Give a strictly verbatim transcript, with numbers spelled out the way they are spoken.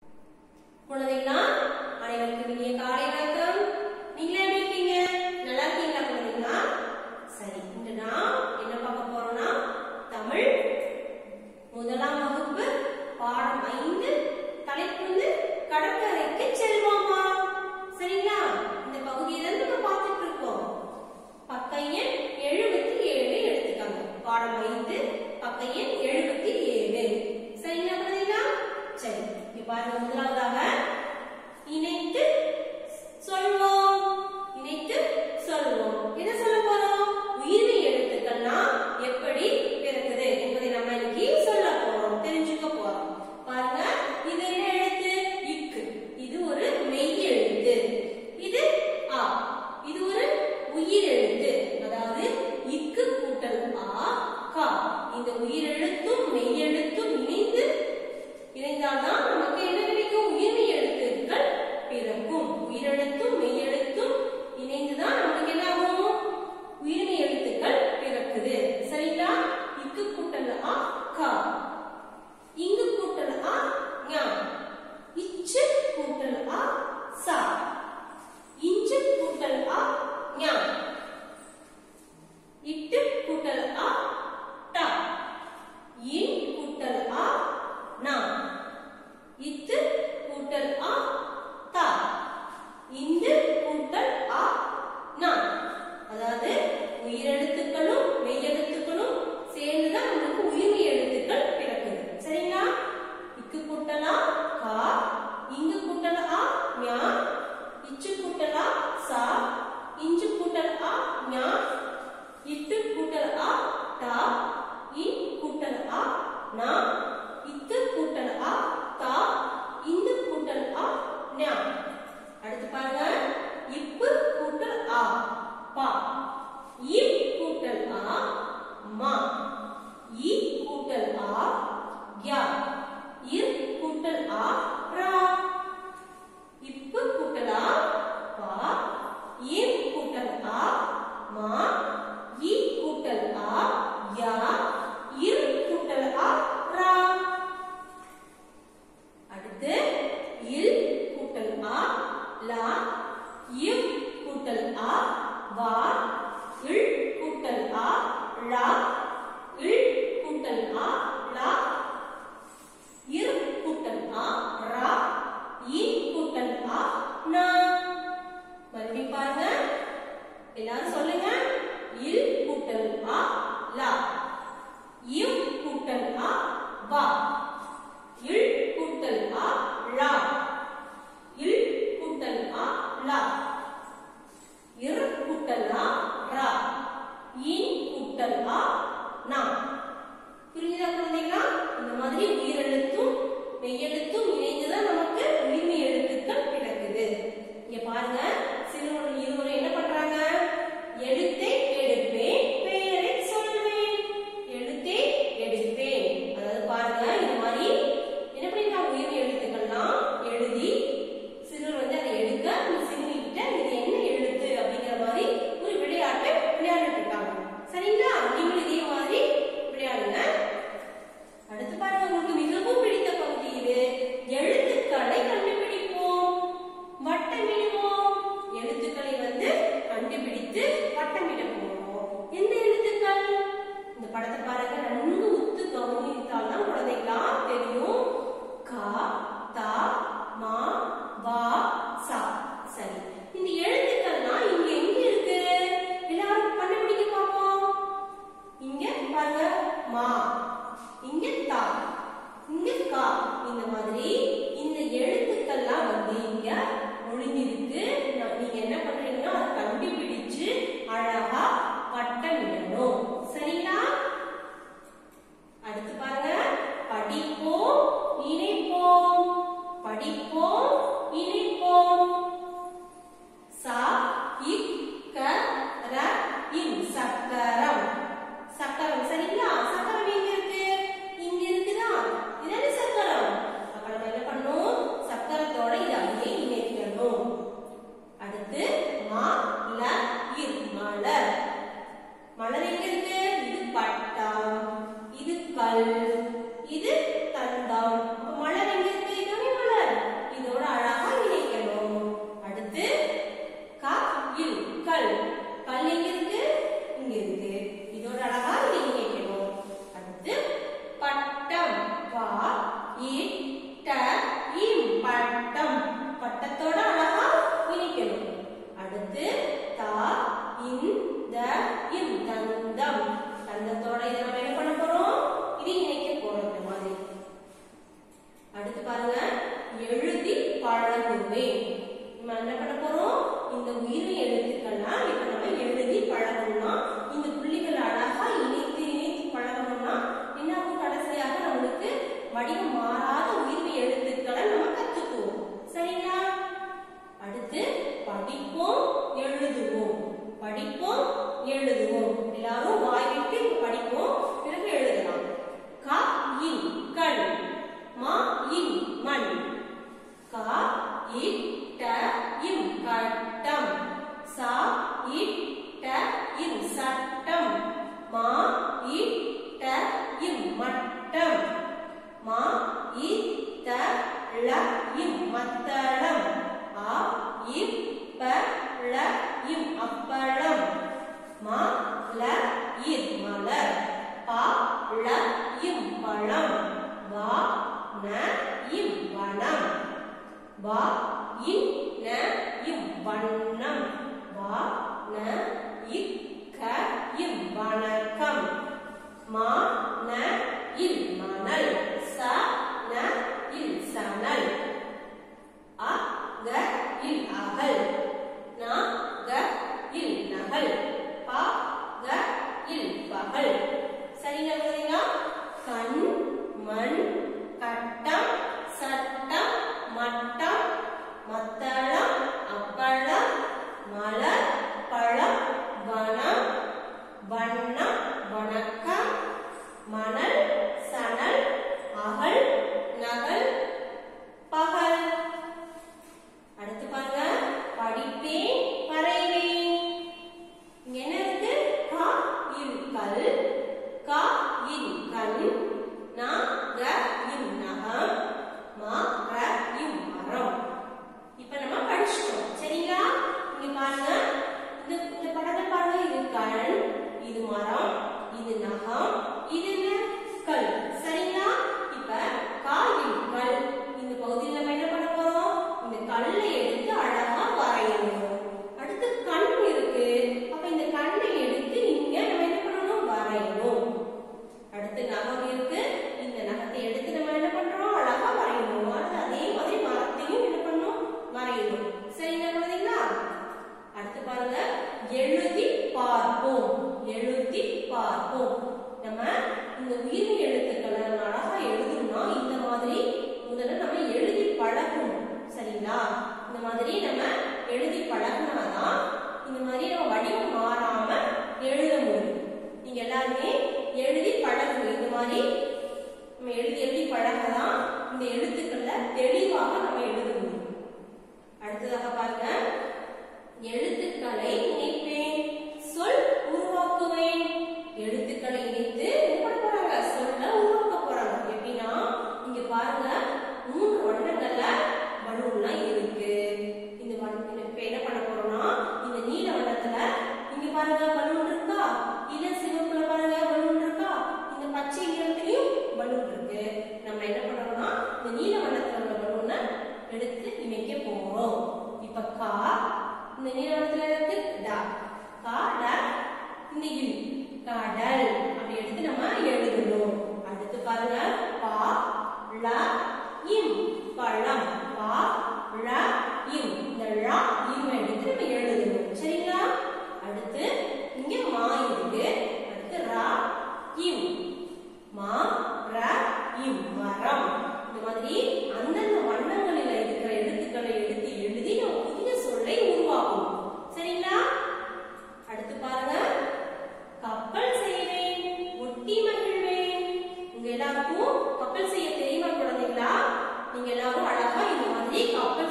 குழந்தைகளா, அனைவருக்கும் இனிய காலை வணக்கம். நீங்க எப்படி இருக்கீங்க? நல்லா இருக்கீங்களா குழந்தைகளா? சரி, இன்று நாம் என்ன பார்க்க போறோம்னா தமிழ் முதலாம் வகுப்பு பாடம் ஐந்து, தலைப்பு வந்து கடற்கரைக்கு செல்வோமா. சரிங்களா? இந்த பகுதியை தான் நம்ம பார்த்துட்டு இருக்கோம். பக்க எண் எழுபத்தி ஏழு எடுத்துக்காங்க. பாடம் ஐந்து பக்க எண் எழுபத்தி ஏழு. சரிங்களா குழந்தைகளா? சரி, இப்ப பாருங்க, முதலாவதாக இணைத்து சொல்வோம். இணைத்து சொல்வோம். என்ன சொல்ல போறோம்? உயிர்மை எழுத்துக்கள்னா எப்படி பிறக்குது என்பதை நம்ம இன்னைக்கு சொல்ல போறோம், தெரிஞ்சுக்க போறோம். பாருங்க, இது என்ன எழுத்து? இக்கு. இது ஒரு மெய் எழுத்து. இது ஆ. இது ஒரு உயிர் எழுத்து. அதாவது இக்கு கூட்டல் ஆ கா. இந்த உயிர் எழுத்தும் மெய் எழுத்தும் இணைந்து இணைந்தால்தான் நமக்கு என்ன கிடைக்கும்? உயிர்மை எழுத்துக்கள் பிறக்கும். உயிரெழுத்தும் மெய் எழுத்தும் இணைந்துதான் நமக்கு என்ன ஆகும்? உயிர்மை எழுத்துக்கள் பிறக்குது. சரிங்களா? இக்கு கூட்டல் ஆ கா. இங்கு கூட்டல் ஆ ஞா. இச்சு கூட்டல் ஆ சா. இஞ்சு கூட்டல் ஆ ஞா. இட்டு கூட்டல் ஆ டா. இன் கூட்டல் ஆ நா. இத்து கூட்டல் ஆ தா. இந்து கூட்டல் ஆ நா. அதாவது உயிரெழுத்துக்களும் மெய்யெழுத்துக்களும் சேர்ந்துதான் நமக்கு உயிர்மை எழுத்துக்கள் பிறக்குது. சரிங்களா? இக்கு கூட்டல் ஆ கா. இங்கு கூட்டல் ஆ ஞா. இச்சு கூட்டல் ஆ சா. இஞ்சு கூட்டல் ஆ ஞா. இட்டு கூட்டல் ஆ டா. இன் கூட்டல் ஆ நா. இத்து கூட்டல் ஆ தா. இந்து கூட்டல் ஆ ஞா. அடுத்து பாருங்க, இப்பு கூட்டல் ஆ பா. இப் கூட்டல் ஆ மா. இ கூட்டல் ஆ யா. இர் கூட்டல் ஆ ரா. இப்பு கூட்டல் ஆ பா. இம் கூட்டல் ஆ மா. இ கூட்டல் ஆ யா. இர் கூட்டல் ஆ ரா. அடுத்து இல் கூட்டல் ஆ லா. இவ் கூட்டல் ஆ வா. இல் கூட்டல் ஆ லா. இல் கூட்டல் ஆ லா. இர் கூட்டல் ஆ ட இம் பட்டம். பட்டத்தோட அழகா இணைக்கணும். அடுத்து தா இன் த இம் தந்தம். தந்தத்தோட இதை நம்ம என்ன பண்ண போறோம்? இது இணைக்க போறோம் இந்த மாதிரி. அடுத்து பாருங்க, எழுதி பழகுவேன். நம்ம என்ன பண்ண போறோம்? இந்த உயிர் எழுத்துக்கள்லாம் இப்ப நம்ம எழுதி பழகணும்னா இந்த புள்ளிகளை அழகா இணைத்து இணைத்து பழகணும்னா என்ன ஆகும்? கடைசியாக நம்மளுக்கு வடிவம் மாறாத உயிர் எழுத்துக்களை நம்ம கத்துக்குவோம். சரிங்களா? அடுத்து படிப்போம் எழுதுவோம். படிப்போம் எழுதுவோம். எல்லாரும் வாய்விட்டு படிப்போம், பிறகு எழுதலாம். க இன் கண், மா இன் மண், கா இட் ட இம் கட்டம், சா இட் ட இம் சட்டம், மா இட் ட இம் மட்டம், மா இத் த ல இம் மத்தளம், ஆ இப் ப ல இம் அப்பளம், மா ல இர் மலர், பா ல இம் பழம், வா ந இம் வனம், வா இன் ந இம் வண்ணம், வா ந இக் க இம் வணக்கம், மா ந இல் மணல், ச ந இல் சணல், அ க இல் அகல், ந க இல் நகல், ப க இல் பகல். சரிங்களா குழந்தைங்களா? கண் மண் கட்டம் சட்டம் மட்டம் மத்தளம் அப்பளம் மலர் பழம் வனம் வண்ணம் வணக்கம் மணல் சணல் அகல் நகல் பகல். அடுத்து பாருங்க, படிப்பேன் வரைவேன். இங்க என்ன இருக்கு? கா இன் கல், கா இன் கண், நா க இன் நகம், மா க இன் மரம். இப்ப நம்ம படிச்சிட்டோம். சரிங்களா? இங்க பாருங்க, இந்த இந்த படத்தை பாருங்க. இது கண், இது மரம், இது நகம், இது என்ன? கல். சரிங்களா? இப்ப கா இன் கல் இந்த பகுதியில் நம்ம என்ன பண்ண போறோம்? இந்த கல்லை எடுத்து அழகா வரையணும். அடுத்து கண் இருக்கு. அப்ப இந்த கண்ணை எடுத்து இங்க நம்ம என்ன பண்ணணும்? வரையணும். அடுத்து நகம் இருக்கு. இந்த நகத்தை எடுத்து நம்ம என்ன பண்றோம்? அழகா வரையணும். அடுத்து அதே மாதிரி மரத்தையும் என்ன பண்ணணும்? வரையணும். சரிங்களா குழந்தைங்களா? அடுத்து பாருங்க, எழுதி பார்ப்போம். எழுதி பார்ப்போம். நம்ம இந்த உயிர் எழுத்துக்களை அழகா எழுதணும்னா இந்த மாதிரி முதல்ல நம்ம எழுதி பழகணும். சரிங்களா? இந்த மாதிரி நம்ம எழுதி பழகினாதான் இந்த மாதிரி நம்ம வடிவம் மாறாம எழுத முடியும். நீங்க எல்லாருமே எழுதி பழகுங்க. இந்த மாதிரி நம்ம எழுதி எழுதி பழகதான் இந்த எழுத்துக்களை தெளிவாக நம்ம எழுத முடியும். அடுத்ததாக பாருங்க, எழுத்துக்களை இணைப்பேன், சொல் உருவாக்குவேன். எழுத்துக்களை இணைத்து என்ன போறாங்க? சொல்ல உருவாக்க போறாங்க. எப்படின்னா இங்க பாருங்க, மூணு வண்ணங்கள்ல பலூன்லாம் இருக்கு. இந்த வண்ண இப்ப என்ன பண்ண போறோம்னா இந்த நீல வண்ணத்துல இங்க பாருங்க பலூன் இருக்கா, இல்ல சிவப்புல பாருங்க பலூன் இருக்கா, இந்த பச்சை நிறத்திலையும் பலூன் இருக்கு. நம்ம என்ன பண்றோம்னா இந்த நீல வண்ணத்துல உள்ள பலூனை எடுத்து இணைக்க போறோம். இப்ப கா இந்த நீல வண்ணத்துல இருக்கு, டா கா ட இந்த இல் கடல் அப்படி எடுத்து நம்ம எழுதணும். அடுத்து பாருங்க, பா ல இம் பழம், பா ல இம் இந்த ழ இம் எடுத்து நம்ம எழுதணும். சரிங்களா? அடுத்து இங்க மா இருக்கு. அடுத்து ரா இம், மா ர இம் மரம். இந்த மாதிரி அந்தந்த வண்ணங்களில் இருக்கிற எழுத்துக்களை எடுத்து எழுதி நம்ம புதிய சொல்லை உருவாக்கும். சரிங்களா? அடுத்து பாருங்க, கப்பல் செய்வேன், ஒட்டி மகிழ்வேன். உங்க எல்லாருக்கும் கப்பல் செய்ய தெரியுமா குழந்தைங்களா? நீங்க எல்லாரும் அழகா இந்த மாதிரி கப்பல்